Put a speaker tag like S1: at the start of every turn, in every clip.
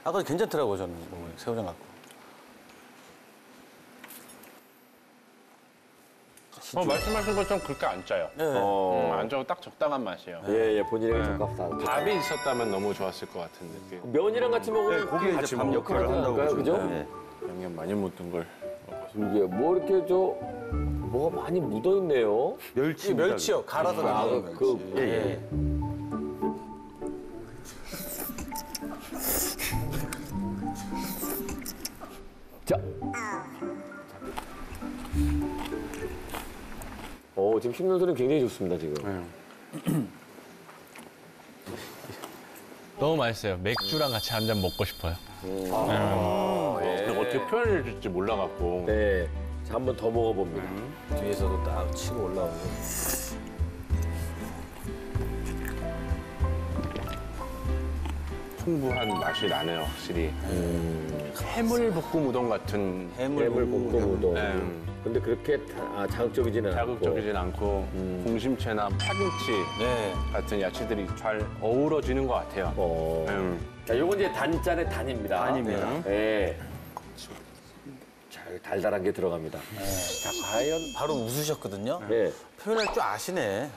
S1: 아까 괜찮더라고요, 저는. 새우장 갖고.
S2: 말씀하신 것처럼 그렇게 안 짜요.
S1: 네.
S2: 안 짜고 딱 적당한 맛이에요.
S3: 예, 본인에게 적합하다.
S2: 밥이 있었다면 너무 좋았을 것 같은 느낌.
S3: 면이랑 같이 먹으면
S4: 고기
S2: 같이
S4: 이제 밥
S2: 먹을
S4: 역할을
S2: 거예요.
S4: 한다고
S3: 그러니까요,
S4: 보시면
S3: 그죠?
S4: 돼요.
S2: 양념 많이 묻은 걸.
S3: 이게 뭐 이렇게 뭐가 많이 묻어 있네요.
S4: 멸치.
S1: 멸치요. 갈아서 나오는 멸치.
S3: 그,
S1: 예.
S3: 자. 지금 씹는 소리는 굉장히 좋습니다, 지금.
S5: 너무 맛있어요. 맥주랑 같이 한 잔 먹고 싶어요.
S2: 어떻게 표현을 해줄지 몰라갖고.
S3: 네. 자, 한 번 더 먹어봅니다.
S1: 뒤에서도 딱 치고 올라오고.
S2: 풍부한 맛이 나네요, 확실히. 해물볶음 우동 같은
S3: 해물 볶음 우동.
S2: 네.
S3: 근데 그렇게 자극적이지는 않고.
S2: 자극적이진 않고 공심채나 파김치
S1: 네.
S2: 같은 야채들이 잘 어우러지는 것 같아요.
S3: 자, 요건 이제 단짠의 단입니다.
S4: 단입니다.
S3: 네. 자, 달달한 게 들어갑니다. 자, 과연.
S1: 바로 웃으셨거든요.
S3: 네.
S1: 표현할 줄 아시네.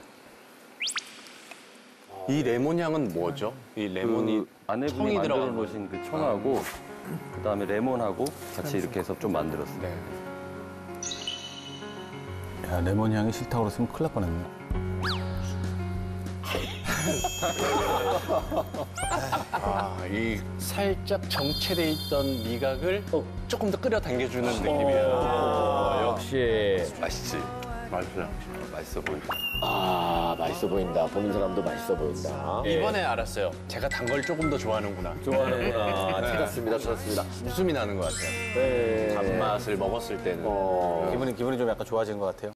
S2: 이 레몬 향은 뭐죠? 이 레몬이
S4: 아내분이
S2: 청이
S4: 만들어
S2: 들어간
S4: 놓으신 그 청하고 그다음에 레몬하고 같이 이렇게 해서 좀 만들었어요.
S2: 네.
S1: 야, 레몬 향이 싫다고 그랬으면 큰일 날 뻔했네.
S2: 이 살짝 정체돼 있던 미각을 조금 더 끌어당겨주는 느낌이에요.
S3: 역시.
S4: 맛있지?
S2: 맛있어요.
S4: 맛있어 보인다.
S3: 맛있어 보인다. 보는 사람도 맛있어 보인다.
S2: 이번에 알았어요. 제가 단 걸 조금 더 좋아하는구나.
S3: 좋아하는구나. 찾았습니다, 찾았습니다.
S2: 웃음이 나는 것 같아요.
S3: 네.
S2: 단맛을 먹었을 때는.
S1: 기분이 좀 약간 좋아지는 것 같아요.